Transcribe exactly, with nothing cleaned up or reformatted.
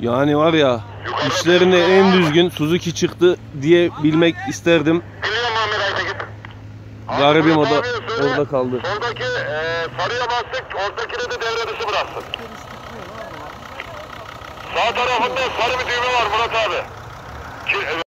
Yani var ya, işlerinde en düzgün Suzuki çıktı diye bilmek isterdim. Biliyorum Muhammed Aytekin. Garibim o da Abi söyle, orada kaldı. Soldaki e, sarıya bastık, ortakini de devre dışı bıraksın. Sağ tarafında sarı bir düğme var Murat abi. Ki,